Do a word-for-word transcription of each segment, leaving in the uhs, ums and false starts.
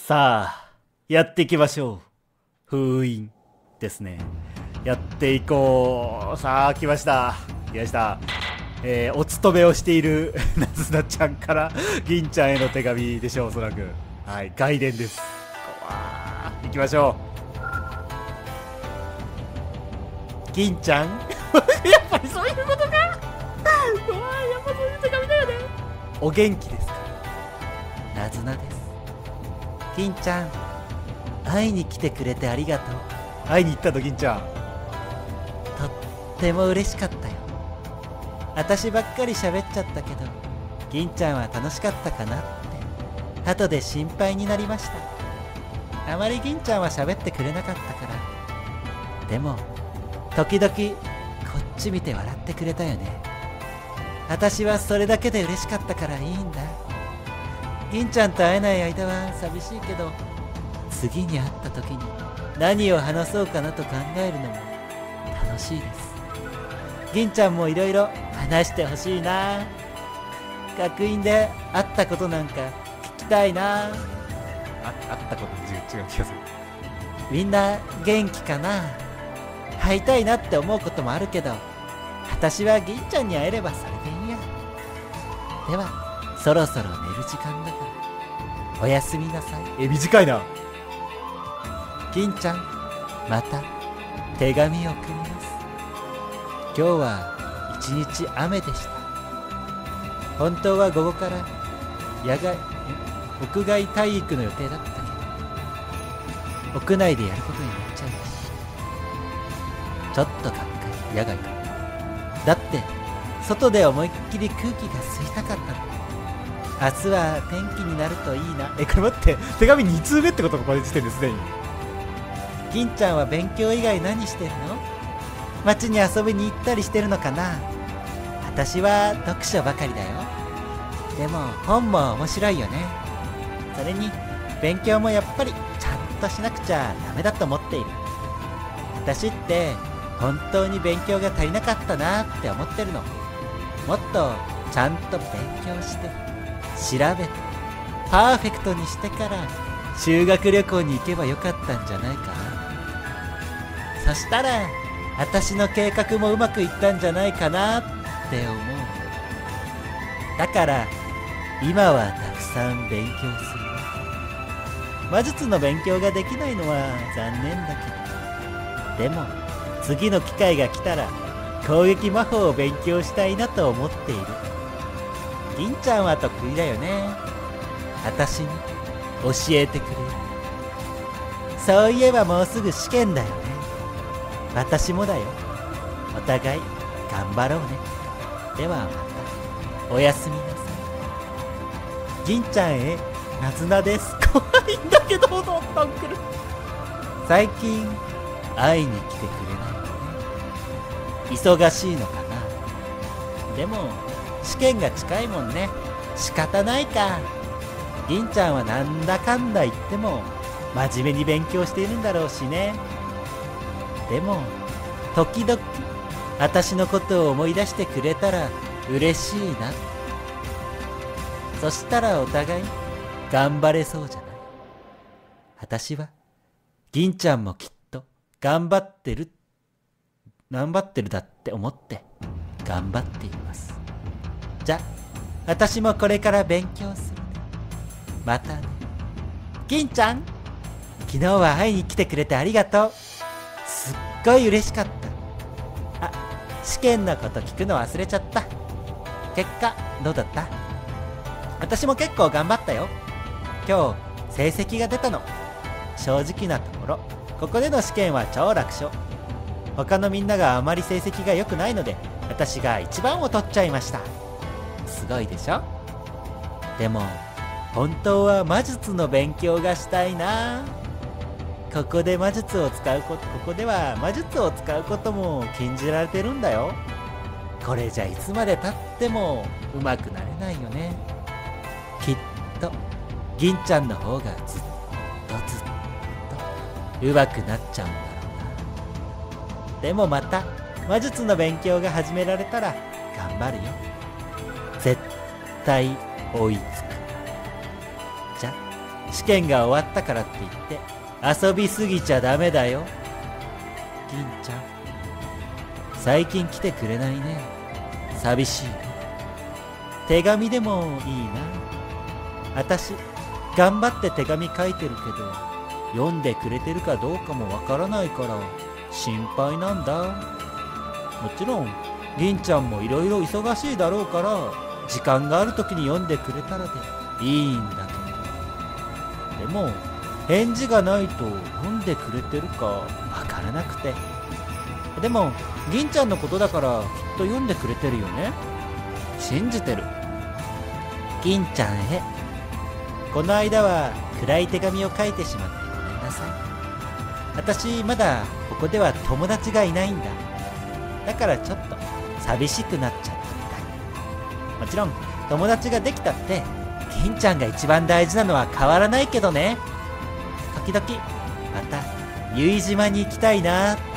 さあ、やっていきましょう。封印ですね。やっていこう。さあ、来ました。来ました。えー、お勤めをしているなずなちゃんから銀ちゃんへの手紙でしょう、おそらく。はい、外伝です。わー、行きましょう。銀ちゃんやっぱりそういうことか。うわー、やっぱそういう手紙だよね。お元気ですか？なずなです。銀ちゃん、会いに来てくれてありがとう。会いに行ったの、銀ちゃん。とっても嬉しかったよ。私ばっかり喋っちゃったけど、銀ちゃんは楽しかったかなって後で心配になりました。あまり銀ちゃんは喋ってくれなかったから。でも時々こっち見て笑ってくれたよね。私はそれだけで嬉しかったからいいんだ。銀ちゃんと会えない間は寂しいけど、次に会った時に何を話そうかなと考えるのも楽しいです。銀ちゃんもいろいろ話してほしいな。学院で会ったことなんか聞きたいな。あ、会ったこと違う違う気がする。みんな元気かな。会いたいなって思うこともあるけど、私は銀ちゃんに会えればそれでいいや。ではそろそろ寝る時間だからおやすみなさい。え、短いな。銀ちゃん、また手紙を送ります。今日は一日雨でした。本当は午後から野外屋外体育の予定だったけど、屋内でやることになっちゃいました。ちょっとがっかり。野外か。だって外で思いっきり空気が吸いたかったの。明日は天気になるといいな。え、これ待って、手紙に通目ってことか、これ時点ですでに。銀ちゃんは勉強以外何してるの？街に遊びに行ったりしてるのかな？私は読書ばかりだよ。でも本も面白いよね。それに勉強もやっぱりちゃんとしなくちゃダメだと思っている。私って本当に勉強が足りなかったなって思ってるの。もっとちゃんと勉強して調べてパーフェクトにしてから修学旅行に行けばよかったんじゃないかな。そしたら私の計画もうまくいったんじゃないかなって思う。だから今はたくさん勉強する。魔術の勉強ができないのは残念だけど、でも次の機会が来たら攻撃魔法を勉強したいなと思っている。銀ちゃんは得意だよね。私に教えてくれる？そういえばもうすぐ試験だよね。私もだよ。お互い頑張ろうね。ではまたおやすみなさい。銀ちゃんへなずなです。怖いんだけどどんどん来る。最近会いに来てくれないよね。忙しいのかな。でも試験が近いもんね。仕方ないか。銀ちゃんはなんだかんだ言っても真面目に勉強しているんだろうしね。でも時々私のことを思い出してくれたら嬉しいな。そしたらお互い頑張れそうじゃない。私は銀ちゃんもきっと頑張ってる頑張ってるだって思って頑張っています。じゃ、私もこれから勉強するね。またね。銀ちゃん、昨日は会いに来てくれてありがとう。すっごい嬉しかった。あ、試験のこと聞くの忘れちゃった。結果どうだった？私も結構頑張ったよ。今日成績が出たの。正直なところここでの試験は超楽勝。他のみんながあまり成績が良くないので、私が一番を取っちゃいました。すごいでしょ？でも本当は魔術の勉強がしたいな。ここで魔術を使うこと、ここでは魔術を使うことも禁じられてるんだよ。これじゃいつまでたっても上手くなれないよね。きっと銀ちゃんの方がずっとずっと上手くなっちゃうんだろうな。でもまた魔術の勉強が始められたら頑張るよ。絶対追いつく。じゃ、 試験が終わったからって言って遊びすぎちゃダメだよ。銀ちゃん、最近来てくれないね。寂しい。手紙でもいいな。私頑張って手紙書いてるけど読んでくれてるかどうかもわからないから心配なんだ。もちろん銀ちゃんもいろいろ忙しいだろうから時間がある時に読んでくれたらでいいんだけど、でも返事がないと読んでくれてるかわからなくて。でも銀ちゃんのことだからきっと読んでくれてるよね。信じてる。銀ちゃんへ、この間は暗い手紙を書いてしまってごめんなさい。私まだここでは友達がいないんだ。だからちょっと寂しくなっちゃったみたい。もちろん友達ができたって銀ちゃんが一番大事なのは変わらないけどね。時々また由比島に行きたいなって思って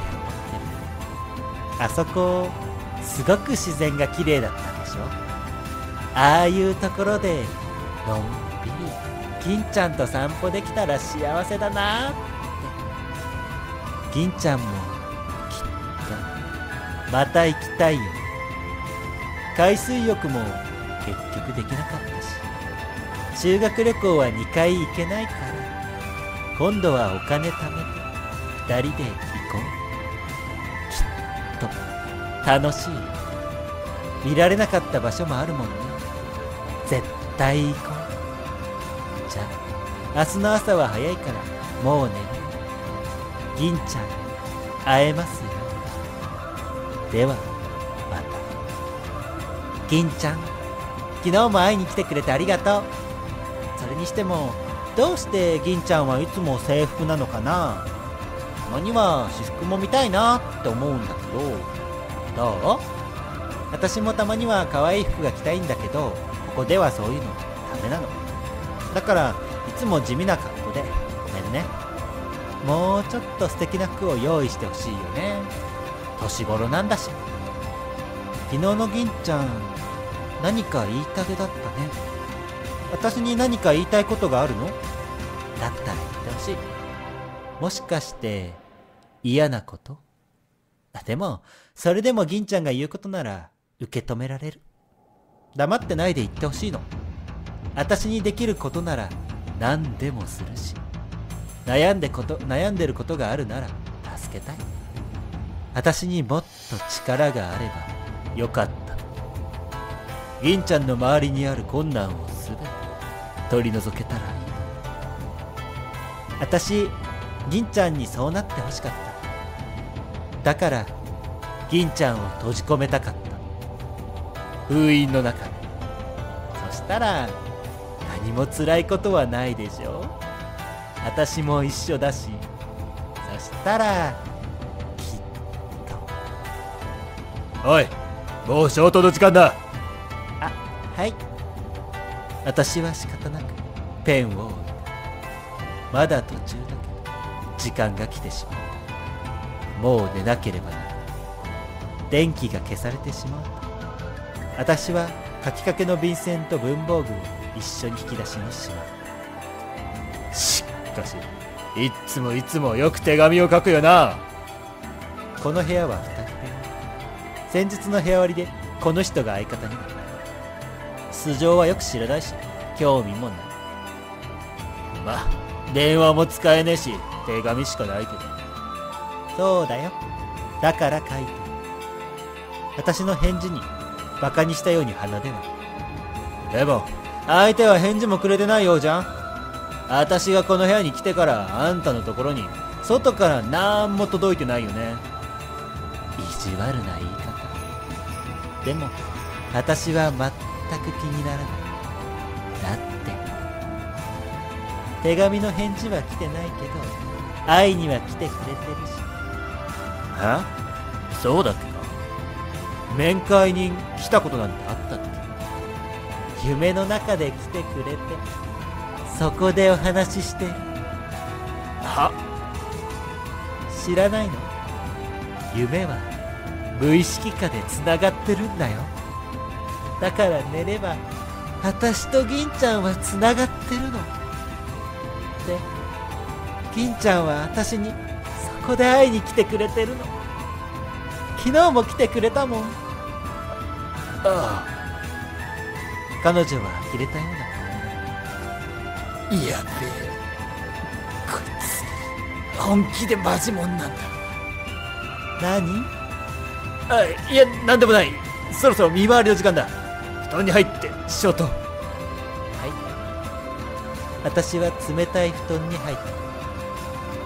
る。あそこすごく自然が綺麗だったでしょ。ああいうところでのんびり銀ちゃんと散歩できたら幸せだなって。銀ちゃんもきっとまた行きたいよ。海水浴も結局できなかったし、修学旅行はにかい行けないから、今度はお金貯めてふたりで行こう。きっと楽しい。見られなかった場所もあるもんね。絶対行こう。じゃあ明日の朝は早いからもう寝る。銀ちゃん会えますよ。ではまた。銀ちゃん、昨日も会いに来てくれてありがとう。それにしてもどうして銀ちゃんはいつも制服なのかな。たまには私服も見たいなって思うんだけど、どう？私もたまには可愛い服が着たいんだけど、ここではそういうのダメなの。だからいつも地味な格好でごめんね。もうちょっと素敵な服を用意してほしいよね。年頃なんだし。昨日の銀ちゃん何か言いたげだったね。私に何か言いたいことがあるの？だったら言ってほしい。もしかして嫌なこと？でもそれでも銀ちゃんが言うことなら受け止められる。黙ってないで言ってほしいの。私にできることなら何でもするし、悩んでこと悩んでることがあるなら助けたい。私にもっと力があればよかった。銀ちゃんの周りにある困難をすべて取り除けたらいい。私銀ちゃんにそうなってほしかった。だから銀ちゃんを閉じ込めたかった、封印の中に。そしたら何も辛いことはないでしょ。私も一緒だし。そしたらきっと。おい、もう消灯の時間だ。あ、はい。私は仕方なくペンを置いた。まだ途中だけど時間が来てしまった。もう寝なければならない。電気が消されてしまうと、私は書きかけの便箋と文房具を一緒に引き出しにしまった。しかしいっつもいつもよく手紙を書くよな。この部屋はふたり部屋。先日の部屋割りでこの人が相方になった。素性はよく知らないし興味もない。まあ電話も使えねえし手紙しかないけど。そうだよ。だから書いてる。私の返事にバカにしたように鼻では。でも相手は返事もくれてないようじゃん。私がこの部屋に来てからあんたのところに外からなんも届いてないよね。意地悪な言い方。でも私は全く気にならない。だって手紙の返事は来てないけど会いには来てくれてるし。は？そうだっけか。面会に来たことなんてあったっけ。夢の中で来てくれてそこでお話しして。は？知らないの？夢は無意識下でつながってるんだよ。だから寝れば私と銀ちゃんはつながってるの。 って金ちゃんは私にそこで会いに来てくれてるの。昨日も来てくれたもん。ああ、彼女は呆れたような。やべえ、こいつ本気でマジモンなんだ。何？あ、いや、なんでもない。そろそろ見回りの時間だ。布団に入って師匠と。はい、私は冷たい布団に入った。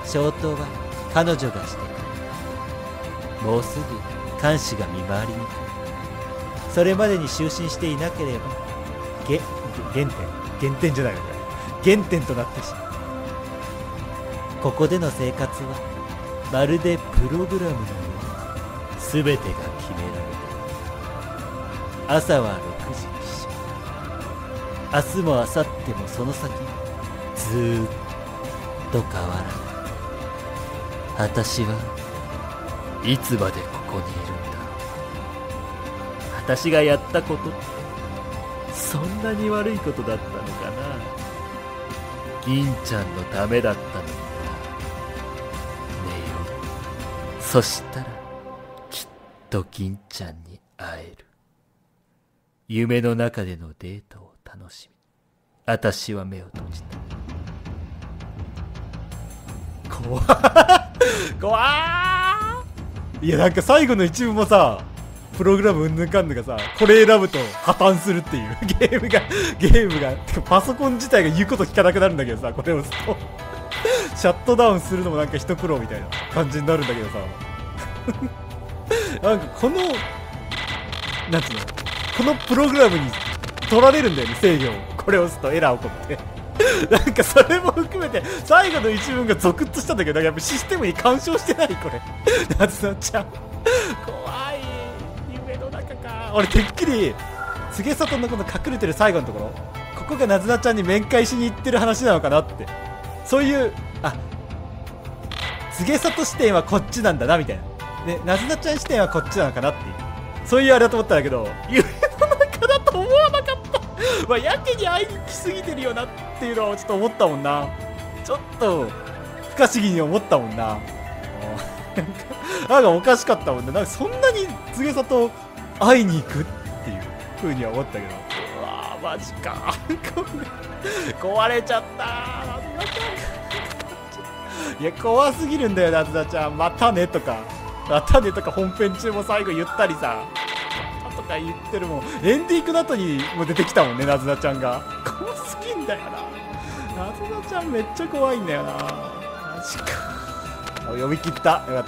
消灯は彼女がしてくる。もうすぐ看守が見回りに来る。それまでに就寝していなければげ原点原点じゃないのか、原点となってしまう。ここでの生活はまるでプログラムのように全てが決められた。朝はろくじに明日も明後日もその先ずーっと変わらない。私はいつまでここにいるんだろう。私がやったことってそんなに悪いことだったのかな。銀ちゃんのためだったのにな。寝よう。そしたらきっと銀ちゃんに会える。夢の中でのデートを楽しみ、私は目を閉じた。怖っ怖ー。いや、なんか最後の一部もさ、プログラムうんぬんかんぬんがさ、これ選ぶと破綻するっていうゲームがゲームがてかパソコン自体が言うこと聞かなくなるんだけどさ、これを押すとシャットダウンするのもなんか一苦労みたいな感じになるんだけどさなんかこのなんつうの、このプログラムに取られるんだよね、制御を。これを押すとエラー起こってなんかそれも含めて最後の一文がゾクッとしたんだけど、やっぱシステムに干渉してないこれ夏菜ちゃん怖い。夢の中か。俺てっきり柘里のこの隠れてる最後のところ、ここがなずなちゃんに面会しに行ってる話なのかなって、そういう、あ、柘里視点はこっちなんだなみたいな、でなずなちゃん視点はこっちなのかなっていう、そういうあれだと思ったんだけど、夢の中だと思わなかったまあやけに会いに来すぎてるよなっていうのはちょっと思ったもんな。ちょっと不可思議に思ったもんな。なんかおかしかったもんね。なんかそんなに柘里会いに行くっていう風には思ったけど、うわーマジか壊れちゃったー。いや怖すぎるんだよなずなちゃん。またねとかまたねとか本編中も最後言ったりさとか言ってるもん。エンディングの後にも出てきたもんね、なずなちゃんが。怖すぎんだよな。なずなちゃんめっちゃ怖いんだよな。マジか。読み切った。よかった。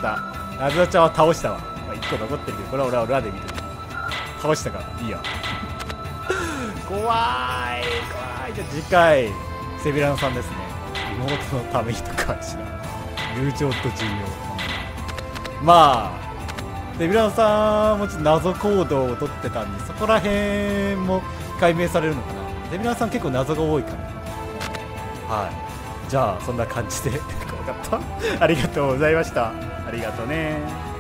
なずなちゃんは倒したわ。まあ、いっこ残ってるけど、これは俺は裏で見てる。倒したからいいや怖い怖い。じゃあ次回セビラノさんですね。妹のためにとかしら友情と重要。まあセビラノさんもちょっと謎行動をとってたんで、そこら辺も解明されるのかな。セビラノさん結構謎が多いから。はい、じゃあそんな感じで分かったありがとうございました。ありがとうね。